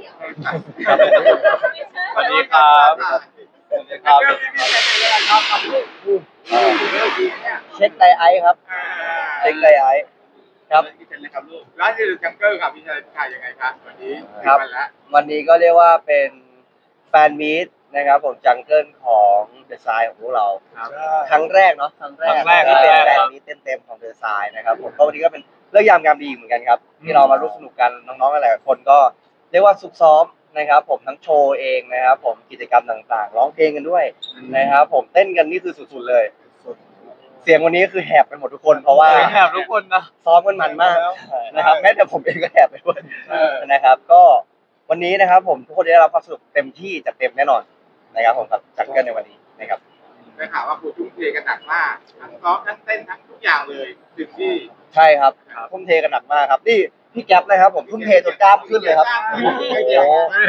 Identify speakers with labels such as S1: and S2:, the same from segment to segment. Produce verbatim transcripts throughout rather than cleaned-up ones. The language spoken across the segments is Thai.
S1: สวัสดีครับสวัสดีครับ
S2: เช็คไดไอครับเช็คไดไอครับ
S3: ร้านที่ดูจังเกิลครับพี่ชายถ่ายยังไงครับวันนี้
S2: ครับวันนี้ก็เรียกว่าเป็นแฟนมีตนะครับผมจังเกิลของเดอะไซน์ของพวกเราครั้งแรกเนาะครั้งแรกที่เป็นแฟนมีตเต็มๆของเดอะไซน์นะครับผมก็วันนี้ก็เป็นเรื่องยามงามดีเหมือนกันครับที่เรามาร่วมสนุกกันน้องๆหลายคนก็เรียกว่าซุกซ้อมนะครับผมทั้งโชว์เองนะครับผมกิจกรรมต่างๆร้องเพลงกันด้วยนะครับผมเต้นกันนี่คือสุดๆเลยเสียงวันนี้คือแหบกันหมดทุกคนเพราะว่า
S1: แหบทุกคนนะ
S2: ซ้อมกันมันมากนะครับแม้แต่ผมเองก็แหบไปด้วยนะครับก็วันนี้นะครับผมทุกคนได้รับความสนุกเต็มที่จัดเต็มแน่นอนนะครับผมครับจัดกันในวันนี้นะครับ
S3: ได้ข่าวว่าครูทุ่มเทกันหนักมากทั้งซ้อมทั้งเต้นทั้งทุกอย่างเลยถึงที่
S2: ใช่ครับทุ่มเทกันหนักมากครับนี่พี่แก๊ปนะครับผมทุ่มเทจนกล้ามขึ้นเลยครับโอ้โห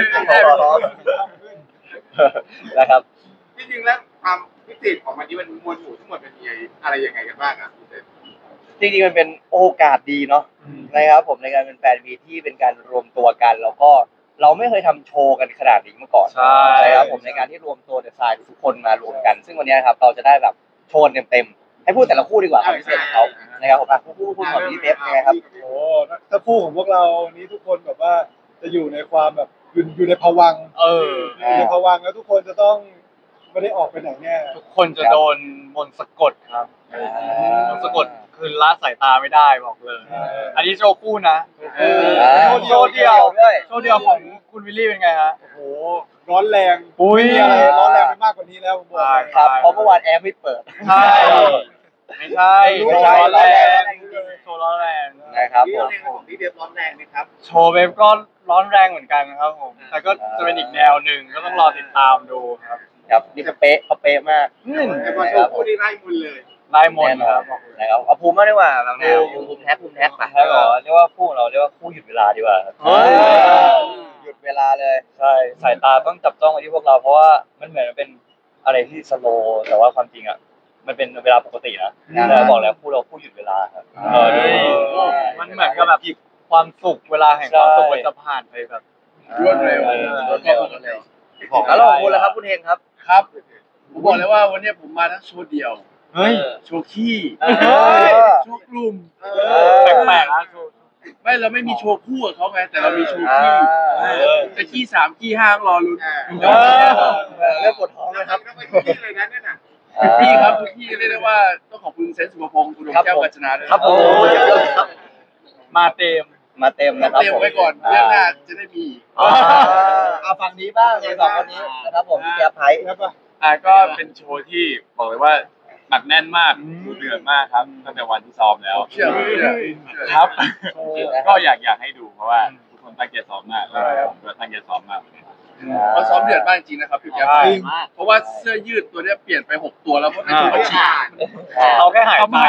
S2: นะครับ
S3: จริงๆแล้วความพิเศษของวันนี้มันมวลหมู่ทั้งหมดมันมีอะไรยังไงกันบ้างอ่ะ
S2: จริงๆมันเป็นโอกาสดีเนาะนะครับผมในการเป็นแฟนมีที่เป็นการรวมตัวกันแล้วก็เราไม่เคยทำโชว์กันขนาดนี้มาก่อน
S1: ใช่
S2: ครับผมในการที่รวมตัวเดอะไซน์ทุกคนมารวมกันซึ่งวันนี้ครับเราจะได้แบบโชว์เต็มๆให้พูดแต่ละคู่ดีกว่าความพิเศษของเขานะครับผมคู่คู่คู่ของพี่เบฟยังไงครับ
S4: โอ้ถ้าคู่ของพวกเรานี้ทุกคนแบบว่าจะอยู่ในความแบบอยู่อยู่ในภวังค์
S1: เออ
S4: อยู่ในภวังค์แล้วทุกคนจะต้องไม่ได้ออกไปไหนแน่
S1: ทุกคนจะโดนมนต์สะกดครับมนต์สะกดคือละสายตาไม่ได้บอกเลยอันนี้โชว์คู่นะโชว์เดียวโชว์เดียวของคุณวิลลี่เป็นไงฮะ
S4: โอ้โหร้อนแรง
S1: ไม่
S4: มีอะไรร้อนแรงไปมากกว่านี้แล้วผมบอก
S2: ครับเพราะเมื่อวานแอร์ไม่เปิด
S1: ใช่ไม่ใช่
S2: ไม่ใช่ร้อนแรง
S1: โชว์ร้อนแรง
S2: นะครับ
S3: ผมพี่เบฟร้อนแรงไหมครับ
S1: โชว์เบฟก็ร้อนแรงเหมือนกันครับผมแต่ก็จะเป็นอีกแนวหนึ่งก็ต้องรอติดตามดูครับ
S2: ครับนี่เขาเป๊ะเขาเป๊ะมาก
S3: แต่พอโชว์คู่นี้ไล่มุนเลย
S1: ไล่มนครับ
S2: นะครับเอาภูมิมากดีกว่าบางแนวภูมิแท็กภูมิแท็กไป
S5: แล้วก็เรียกว่าคู่เราเรียกว่าคู่หยุดเวลาดีกว่า
S2: หยุดเวลาเลย
S5: ใช่สายตาต้องจับจ้องไปที่พวกเราเพราะว่ามันเหมือนมันเป็นอะไรที่สโลว์แต่ว่าความจริงอ่ะมันเป็นเวลาปกตินะแล้วบอกแล้วคู่เราคู่หยุดเวลาครับ
S1: เออมันเหมือนกับแบบความสุขเวลาแห่งความสุขมันจะผ่านไปแบบ
S4: รวดเร็ว
S2: รวดเร็วรวดเร็วบอกแล้วคุณแล้วครับคุณเฮงครับ
S4: ครับผมบอกเลยว่าวันนี้ผมมาทั้งโชว์เดียว
S1: เฮ้ย
S4: โชว์ขี้โชว์กลุ่ม
S1: แปลกๆนะ
S4: ไม่เราไม่มีโชว์คู่กับเขาไงแต่เรามีโชว์ขี้จะขี้สามขี้ห้ารอลุ้น
S2: เริ่มปวดท้องเลยครับ
S3: ขี้เลยนะเนี่ยนะ
S4: พี่ครับทุกที่เรียกได้ว่าต้องขอบคุณเซนต์สุภพงศ์คุณดวงแก้วกัญจนาด้วย
S2: ครับผม
S1: มาเต็ม
S2: มาเต็มนะครับ
S4: เต็มไว้ก่อนเรื่องหน้าจะได้มี
S2: เอาฝั่งนี้บ้างเลยสองคนนี้นะครับผมพี่แก๊ปไพ
S1: อ่าก็เป็นโชว์ที่บอกเลยว่าหนักแน่นมากเดือดมากครับตั้งแต่วันที่ซ้อมแล้วครับก็อยากอยากให้ดูเพราะว่าทุกคนตั้งใจซ้อมมากแล้วผมก็ตั้งใจซ้อมมาก
S4: เขาซ้อมเดือดมากจริงนะครับพี่แก๊ปเพราะว่าเสื้อยืดตัวนี้เปลี่ยนไปหกตัวแล้วเพราะนั่นคือฉีก
S1: เราแค่หายไป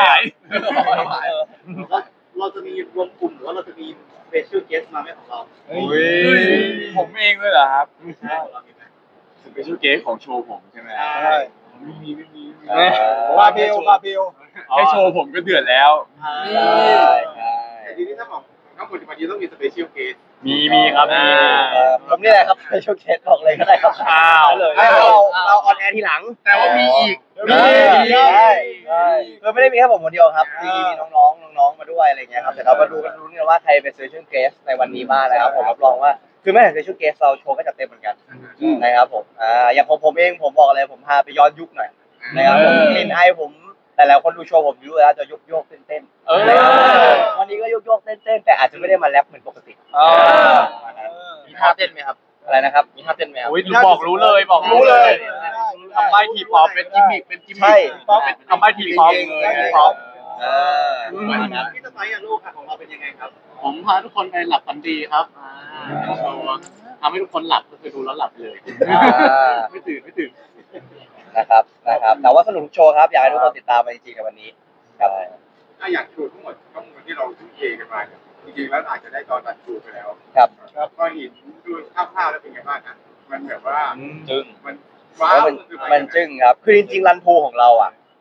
S3: เราจะมีรวมกลุ่มหรือว่าเราจะมีสเปเชียลเกสต์มาไหมของเรา
S1: ผมเองเลยเหรอครับสเปเชียลเกสต์ของโชว์ผมใช่ไหม
S4: ใช่ไม่มีไม่มีบาเบลบาเบล
S1: แค่โชว์ผมก็เดือดแล้ว
S3: แต่ทีนี้ถ้าบอกทั้งหมดวันนี้ต้องมีสเปเชียลเกสต์
S1: มีมีครับมี
S2: ผมนี่แหละครับสเปเชียลเกสต์บอกเลยก็ได้ครับ
S1: อ้าว
S2: เลยเราเราออนแอร์ทีหลัง
S4: แต่ว่ามีอีก
S2: มีใช่คือไม่ได้มีแค่ผมคนเดียวครับมีมีน้องๆน้องๆมาด้วยอะไรเงี้ยครับแต่เรามาดูกันรู้กันว่าใครเป็นสเปเชียลเกสต์ในวันนี้บ้างนะครับผมรับรองว่าคือแม้แต่สเปเชียลเกสต์เราโชว์ก็จะเต็มเหมือนกันนะครับผมอ่าอย่างผมผมเองผมบอกเลยผมพาไปย้อนยุคหน่อยนะครับผมลินไอผมแต่แล้วคนดูโชว์ผมรู้แล้วจะยกโยกเต้นๆวันนี้ก็ยกโยกเต้นๆแต่อาจจะไม่ได้มาแรปเหมือนปกติ
S5: มีท่าเต้นไหมครับ
S2: อะไรนะครับ
S5: มีท่าเต้นไหมครับ
S1: บอกรู้เลยบอกรู้เลยทำใบทีป๊อปเป็นกิมมิคเป็นกิมมิคทำใบทีป๊อปป๊อป
S3: ที่สไปร์ลูกของเราเป็นยังไงครับ
S5: ผมพาทุกคนไปหลับฝันดีครับทำให้ทุกคนหลับก็คือดูแล้วหลับเลยไม่ตื่นไม่ตื่น
S2: นะครับนะครับแต่ว่าสนุกทุกโชว์ครับอยากให้ทุกคนติดตามไปจริงๆในวันนี้ครับ
S3: ถ้าอยากโชว์ทั้งหมดทั้งหมดที่เราทุ่มเทกันมาจริงๆแล้วอาจจะได้ตอนตัดโชว์ไปแล้ว
S2: ครับ
S3: ก็เห็นดูคร่าวๆแล้วเป็นไงบ้างครับมันแบบว่า
S5: จึ้ง
S3: มัน
S2: ว้าวมันจึ้งครับคือจริงๆรันโพของเราอ่ะ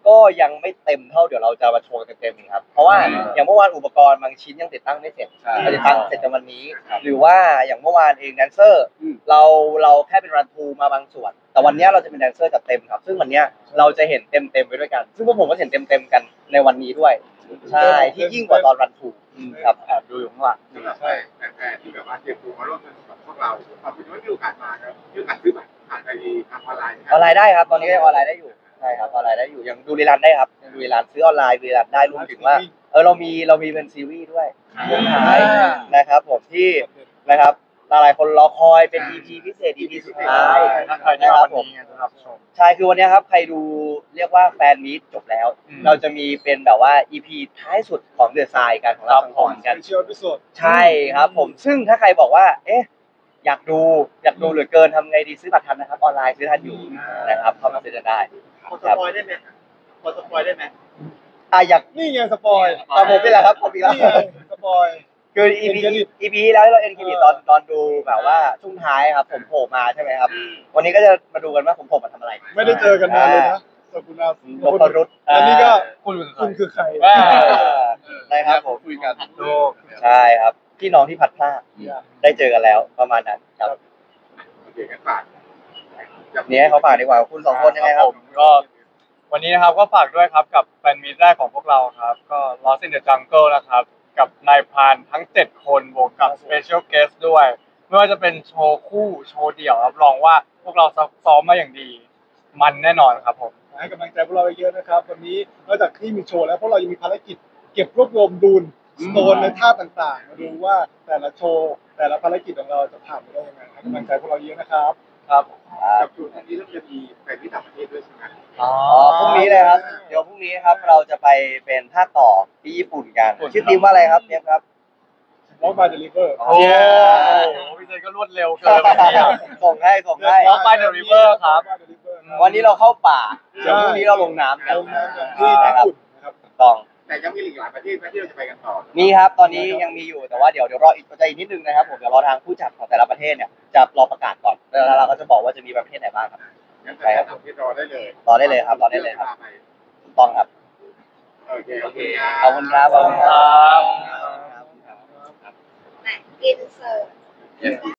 S2: ก็ยังไม่เต็มเท่าเดี๋ยวเราจะมาโชว์เต็มๆครับเพราะว่าอย่างเมื่อวานอุปกรณ์บางชิ้นยังติดตั้งไม่เสร็จเราจะตั้งเสร็จในวันนี้ หรือว่าอย่างเมื่อวานเองแดนเซอร์เราเราแค่เป็นรันทูมาบางส่วน แต่วันนี้เราจะเป็นแดนเซอร์จัดเต็มครับซึ่งวันนี้เราจะเห็นเต็มเต็มไปด้วยกัน ซึ่งพวกผมก็เห็นเต็มเต็มกันในวันนี้ด้วยใช่ที่ยิ่งกว่าตอนรันทูครับแอบดูอยู่ข้างหลัง
S3: สำหรับแฟนแฟนที่แบบว่าเตรียมตัวมาร่วมสนุกกับพวกเราขอบคุณที่มีโอกาสมาครับมีโอกาสซื้อบัตรผ่านไปทางออนไลน์
S2: ออนไลน์ได้ครับตอนนี้ออนไลน์ได้อยู่ใช่ครับออนไลน์ได้อยู่ยังดูรีลันได้ครับยังดูรีลันซื้อออนไลน์ดูรีลันได้รวมถึงว่าเออเรามีเรามีเป็นซีรีส์ด้วยช่วงท้ายนะครับผมที่นะครับหลายๆคนรอคอยเป็น อี พี พิเศษ อี พี สุดท้ายนะครับผมใช่คือวันนี้ครับใครดูเรียกว่าแฟนมีตจบแล้ว เราจะมีเป็นแบบว่า อี พี ท้ายสุดของเดอะไซน์กันของเราทั้งสองกันใช่ครับผมซึ่งถ้าใครบอกว่าเอ๊ะอยากดูอยากดูเหลือเกินทำไงดีซื้อบัตรทันนะครับออนไลน์ซื้อทันอยู่นะครับเข้ามาซื้อกันได้
S6: พอสปอยได้ไหมพอสปอยได้ไหม
S2: อ่ะอยาก
S6: นี่ไงสปอย
S2: ตามผมนี่แหละครับผมอีกแล้ว
S6: นี่ไงสปอย
S2: คือ อี พี อี พี แล้วเราเอ็นเครดิตตอนตอนดูแบบว่าช่วงท้ายครับผมโผล่มาใช่ไหมครับวันนี้ก็จะมาดูกันว่าผมโผล่มาทำอะไร
S6: ไม่ได้เจอกันนานเลยนะสกุลา
S2: นพรุต
S6: อันนี้ก็
S5: คุณ
S6: คุณคือใคร
S2: ได้ครับผม
S4: คุยกัน
S2: ใช่ครับพี่น้องที่พัดพลาดได้เจอกันแล้วประมาณนั้นครับ
S3: โอเคกันฝาก
S2: นี่ให้เขาฝากดีกว่าคุณสองคนยังไงครับ
S5: ผมก็วันนี้นะครับก็ฝากด้วยครับกับแฟนมีตแรกของพวกเราครับก็ Lost in the Jungle นะครับกับนายพรานทั้งเจ็ดคนบวกกับ Special Guest ด้วยไม่ว่าจะเป็นโชว์คู่โชว์เดี่ยวรับรองว่าพวกเราซ้อมมาอย่างดี มันแน่นอนครับผม
S6: ให้กำลังใจพวกเราเยอะนะครับวันนี้นอกจากที่มีโชว์แล้วพวกเรายังมีภารกิจเก็บรวบรวมดูนสโตนในท่าต่างๆมาดูว่าแต่ละโชว์แต่ละภารกิจของเราจะผ่านไปได้ยังไงให้กำลังใจพวกเราเยอะนะครับ
S5: ครับ
S3: กับจุดอันนี้เราจะมีแฟนที่ต่างประเทศด้วยใช่ไหม
S2: อ๋อพรุ่งนี้เลยครับเดี๋ยวพรุ่งนี้ครับเราจะไปเป็นภาคต่อที่ญี่ปุ่นกันชื่อทีมว่าอะไรครับเนี่ยครับ
S6: วอล์กบายเดลิเวอร์
S5: โอ้โหพี่เจก็รวดเร็วเกินไปเนี่ย
S2: ส่งให้ส่งให้
S5: Walk by the River ครับ
S2: วันนี้เราเข้าป่าเดี๋ยวพรุ่งนี้เราลงน้ำกัน
S6: ลงน้ำกันที่ญี่ปุ่นนะครับ
S2: ต้อง
S3: แต่ยังมีอีกหลายประเทศนะที่เราจะไปกันต่อ
S2: มีครับตอนนี้ยังมีอยู่แต่ว่าเดี๋ยวเดี๋ยวรออีกใจอีกนิดนึงนะครับผมเดี๋ยวรอทางผู้จัดของแต่ละประเทศเนี่ยจะรอประกาศก่อนแล้วเราก็จะบอกว่าจะมีประเทศไหนบ้างครับ
S3: งั้นแต่ละประเทศรอได้เลย
S2: รอได้เลยครับรอได้เลยครับต้องครับ
S3: โอเคโอเค
S2: ขอบคุณครับขอบคุณครับ
S7: อินเสิร์ต